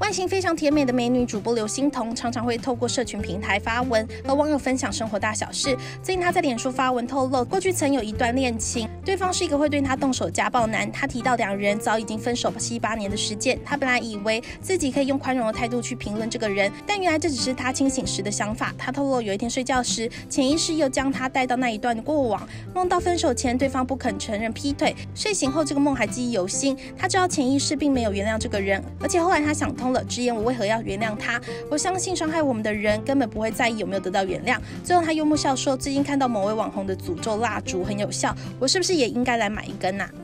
外形非常甜美的美女主播刘欣彤，常常会透过社群平台发文和网友分享生活大小事。最近她在脸书发文透露，过去曾有一段恋情，对方是一个会对她动手家暴男。她提到两人早已经分手7、8年的时间，她本来以为自己可以用宽容的态度去评论这个人，但原来这只是她清醒时的想法。她透露有一天睡觉时，潜意识又将她带到那一段的过往，梦到分手前对方不肯承认劈腿，睡醒后这个梦还记忆犹新。她知道潜意识并没有原谅这个人，而且后来她想通了，直言我为何要原谅他？我相信伤害我们的人根本不会在意有没有得到原谅。最后她幽默笑说，最近看到某位网红的诅咒蜡烛很有效，我是不是也应该来买一根啊？